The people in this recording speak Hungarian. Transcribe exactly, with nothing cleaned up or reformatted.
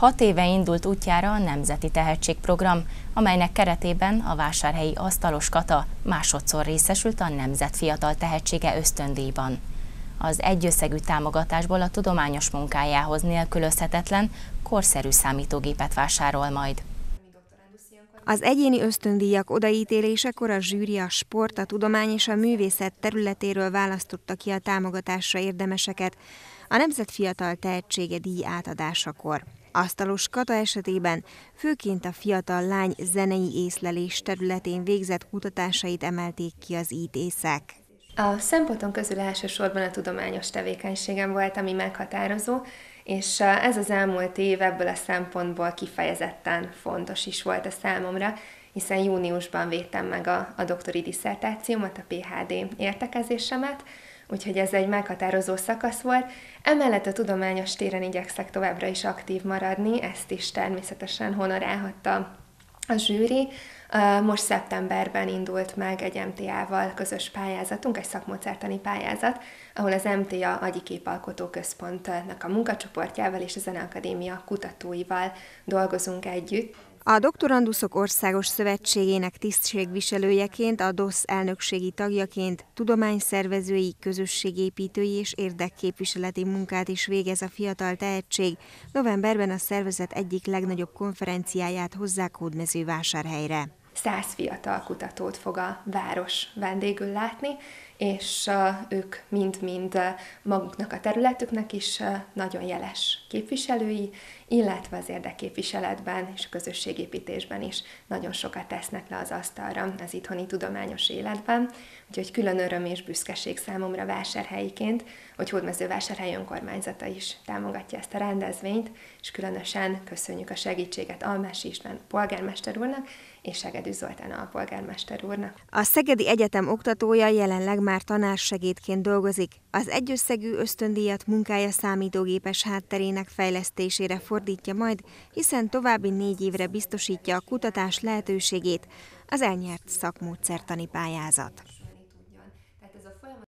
Hat éve indult útjára a Nemzeti Tehetségprogram, amelynek keretében a vásárhelyi Asztalos Kata másodszor részesült a Nemzet Fiatal Tehetsége ösztöndíjban. Az egyösszegű támogatásból a tudományos munkájához nélkülözhetetlen, korszerű számítógépet vásárol majd. Az egyéni ösztöndíjak odaítélésekor a zsűri a sport, a tudomány és a művészet területéről választotta ki a támogatásra érdemeseket a Nemzet Fiatal Tehetsége díj átadásakor. Asztalos Kata esetében főként a fiatal lány zenei észlelés területén végzett kutatásait emelték ki az ítészek. A szemponton közül elsősorban a tudományos tevékenységem volt, ami meghatározó, és ez az elmúlt év ebből a szempontból kifejezetten fontos is volt a számomra, hiszen júniusban védtem meg a, a doktori disszertációmat, a pé há dé értekezésemet, úgyhogy ez egy meghatározó szakasz volt. Emellett a tudományos téren igyekszek továbbra is aktív maradni, ezt is természetesen honorálhatta a zsűri. Most szeptemberben indult meg egy em té á-val közös pályázatunk, egy szakmódszertani pályázat, ahol az em té á Agyi Képalkotó Központnak a munkacsoportjával és a Zeneakadémia kutatóival dolgozunk együtt. A Doktoranduszok Országos Szövetségének tisztségviselőjeként, a dé o esz elnökségi tagjaként tudományszervezői, közösségépítői és érdekképviseleti munkát is végez a fiatal tehetség. Novemberben a szervezet egyik legnagyobb konferenciáját hozzák Hódmezővásárhelyre. Száz fiatal kutatót fog a város vendégül látni, és ők mind-mind maguknak a területüknek is nagyon jeles képviselői, illetve az érdekképviseletben és a közösségépítésben is nagyon sokat tesznek le az asztalra az itthoni tudományos életben. Úgyhogy külön öröm és büszkeség számomra vásárhelyiként, hogy Hódmezővásárhely önkormányzata is támogatja ezt a rendezvényt, és különösen köszönjük a segítséget Almási István polgármester úrnak és Segedű Zoltán alpolgármester úrnak. A Szegedi Egyetem oktatója jelenleg már tanársegédként dolgozik. Az egyösszegű ösztöndíjat munkája számítógépes hátterének fejlesztésére fordítja majd, hiszen további négy évre biztosítja a kutatás lehetőségét az elnyert szakmódszertani pályázat.